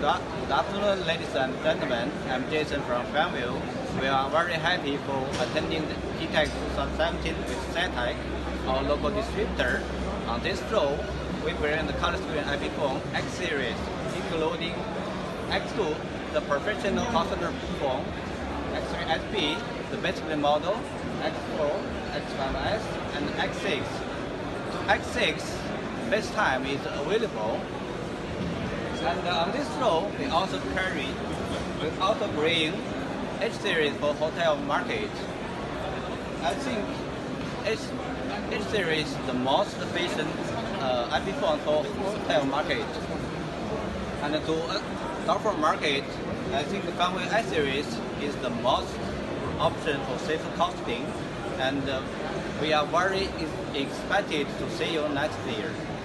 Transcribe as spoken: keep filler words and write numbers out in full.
Good good afternoon, ladies and gentlemen. I'm Jason from Fanview. We are very happy for attending the G TEC twenty seventeen with Zetec, our local distributor. On this show, we bring the color screen iPhone X series, including X two, the professional customer phone, X three S P, the basic model, X four, X five S, and X six. X six FaceTime is available. And uh, on this show, we also carry, we also bring H series for hotel market. I think H, H series is the most efficient uh, iPhone for hotel market. And to uh, golfer market, I think the Fanview I series is the most option for safe costing. And uh, we are very excited to see you next year.